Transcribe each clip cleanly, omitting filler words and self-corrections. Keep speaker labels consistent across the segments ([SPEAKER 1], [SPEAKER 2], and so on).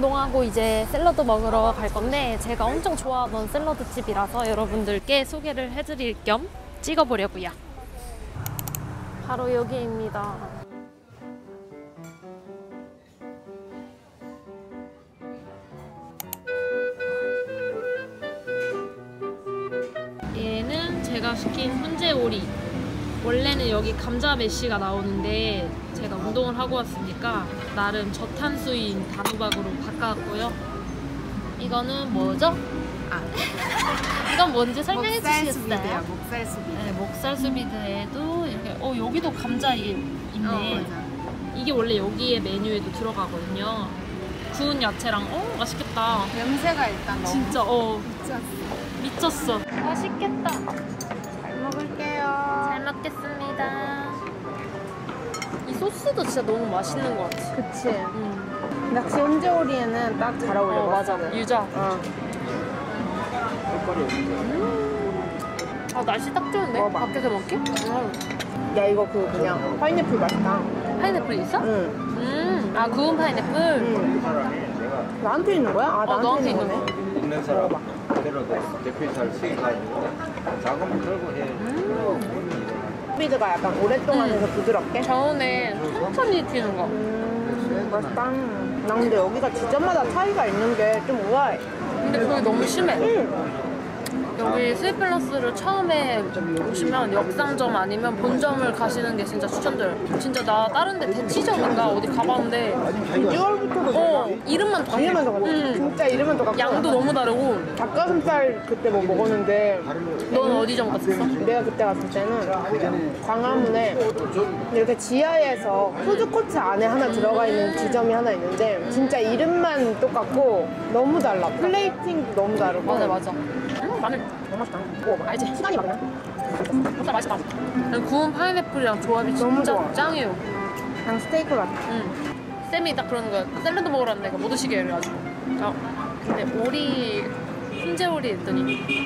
[SPEAKER 1] 운동하고 이제 샐러드 먹으러 갈 건데 제가 엄청 좋아하던 샐러드 집이라서 여러분들께 소개를 해드릴 겸 찍어보려고요. 바로 여기입니다. 얘는 제가 시킨 훈제 오리. 원래는 여기 감자 메쉬가 나오는데 제가 운동을 하고 왔으니까 나름 저탄수인 단호박으로 바꿔왔고요. 이거는 뭐죠? 이건 뭔지 설명해 주시겠어요?
[SPEAKER 2] 목살 수비드.
[SPEAKER 1] 네, 목살 수비드에도 이렇게 여기도 감자 있네. 이게 원래 여기에 메뉴에도 들어가거든요. 구운 야채랑 맛있겠다.
[SPEAKER 2] 냄새가 일단 너무
[SPEAKER 1] 진짜
[SPEAKER 2] 미쳤어.
[SPEAKER 1] 맛있겠다.
[SPEAKER 2] 잘 먹을게요.
[SPEAKER 1] 잘 먹겠습니다. 이 소스도 진짜 너무 맛있는 것 같아.
[SPEAKER 2] 그치. 역시 훈제오리에는 딱 잘 어울려.
[SPEAKER 1] 맞아. 유자. 날씨 딱 좋은데?
[SPEAKER 2] 먹어봐.
[SPEAKER 1] 밖에서 먹기?
[SPEAKER 2] 야 이거 그냥 파인애플 맛있다.
[SPEAKER 1] 파인애플 있어?
[SPEAKER 2] 응.
[SPEAKER 1] 구운 파인애플?
[SPEAKER 2] 나한테 있는 거야?
[SPEAKER 1] 너한테 있는
[SPEAKER 2] 거네.
[SPEAKER 1] 거.
[SPEAKER 3] 있는 사람 데려다 대표이사를 수익가지고 자금 들고 해.
[SPEAKER 2] 스피드가 약간 오랫동안 해서 부드럽게.
[SPEAKER 1] 저온에 천천히 튀는 거.
[SPEAKER 2] 맛있다. 나 근데 여기가 지점마다 차이가 있는 게 좀 우아해.
[SPEAKER 1] 근데 그게 너무 심해. 여기 스윗플러스를 처음에 오시면 역삼점 아니면 본점을 가시는 게 진짜 추천드려요. 진짜 나 다른 데 대치점인가 어디 가봤는데
[SPEAKER 2] 비주얼부터도
[SPEAKER 1] 이름만 똑같아.
[SPEAKER 2] 이름만 똑같아. 진짜 이름만 똑같아.
[SPEAKER 1] 양도 너무 다르고.
[SPEAKER 2] 닭가슴살 그때 뭐 먹었는데
[SPEAKER 1] 넌 어디점 갔었어?
[SPEAKER 2] 내가 그때 갔을 때는 광화문에 이렇게 지하에서 푸드코트 안에 하나 들어가 있는 지점이 하나 있는데 진짜 이름만 똑같고 너무 달라. 플레이팅도 너무 다르고.
[SPEAKER 1] 맞아. 마늘 너무 맛있다.
[SPEAKER 2] 알지? 시간이 막나?
[SPEAKER 1] 진짜 맛있다. 구운 파인애플이랑 조합이
[SPEAKER 2] 너무
[SPEAKER 1] 진짜
[SPEAKER 2] 좋아.
[SPEAKER 1] 짱이에요.
[SPEAKER 2] 그냥 스테이크 같아.
[SPEAKER 1] 쌤이 딱 그러는 거야. 샐러드 먹으러 왔는데 못 오시게 해가지고. 근데 오리 훈제오리 했더니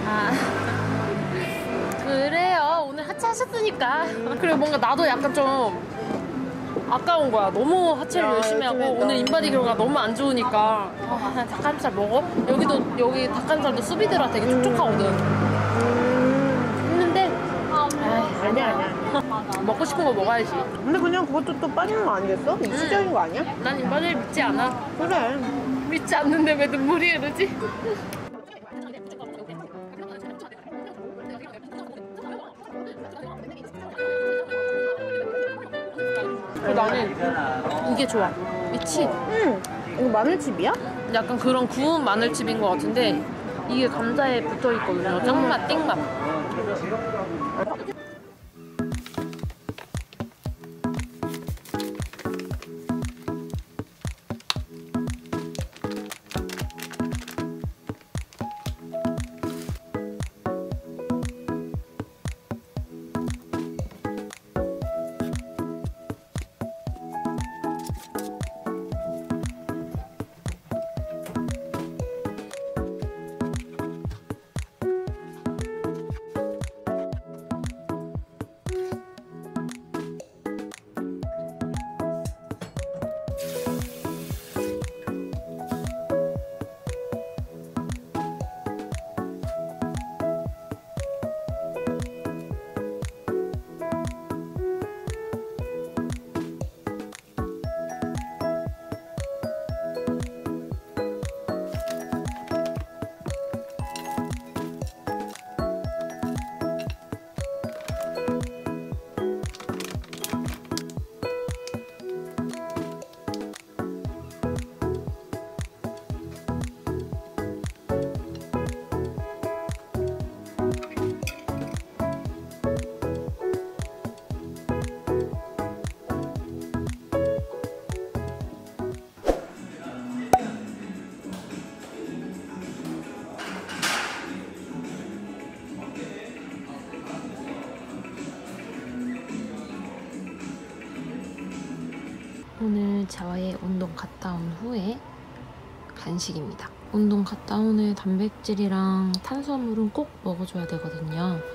[SPEAKER 1] 그래요. 오늘 하체하셨으니까. 그리고 뭔가 나도 약간 좀 아까운 거야. 너무 하체를 열심히 하고 오늘 인바디 결과 너무 안 좋으니까 닭가슴살 먹어? 여기 닭가슴살도 수비드라 되게 촉촉하거든. 했는데
[SPEAKER 2] 아니야.
[SPEAKER 1] 먹고 싶은 거 먹어야지.
[SPEAKER 2] 근데 그냥 그것도 또 빠지는 거 아니겠어? 일시적인 거 아니야?
[SPEAKER 1] 난 인바디를 믿지 않아.
[SPEAKER 2] 그래.
[SPEAKER 1] 믿지 않는데 왜 눈물이 흐르지? 나는 이게 좋아. 미치.
[SPEAKER 2] 이거 마늘칩이야?
[SPEAKER 1] 약간 그런 구운 마늘칩인 것 같은데 이게 감자에 붙어 있거든요. 짱맛, 띵맛. 오늘 저의 운동 갔다 온 후에 간식입니다. 운동 갔다 온 후에 단백질이랑 탄수화물은 꼭 먹어줘야 되거든요.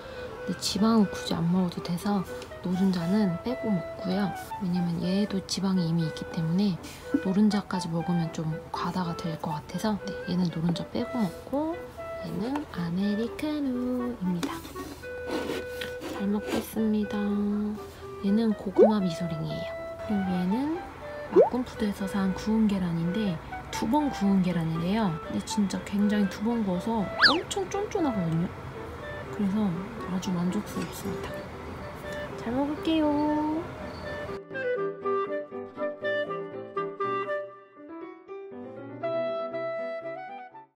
[SPEAKER 1] 근데 지방은 굳이 안 먹어도 돼서 노른자는 빼고 먹고요. 왜냐면 얘도 지방이 이미 있기 때문에 노른자까지 먹으면 좀 과다가 될 것 같아서 네, 얘는 노른자 빼고 먹고 얘는 아메리카노입니다. 잘 먹겠습니다. 얘는 고구마 미소링이에요. 그리고 얘는 막군푸드에서 산 구운 계란인데 2번 구운 계란이래요. 근데 진짜 굉장히 2번 구워서 엄청 쫀쫀하거든요. 그래서 아주 만족스럽습니다. 잘 먹을게요.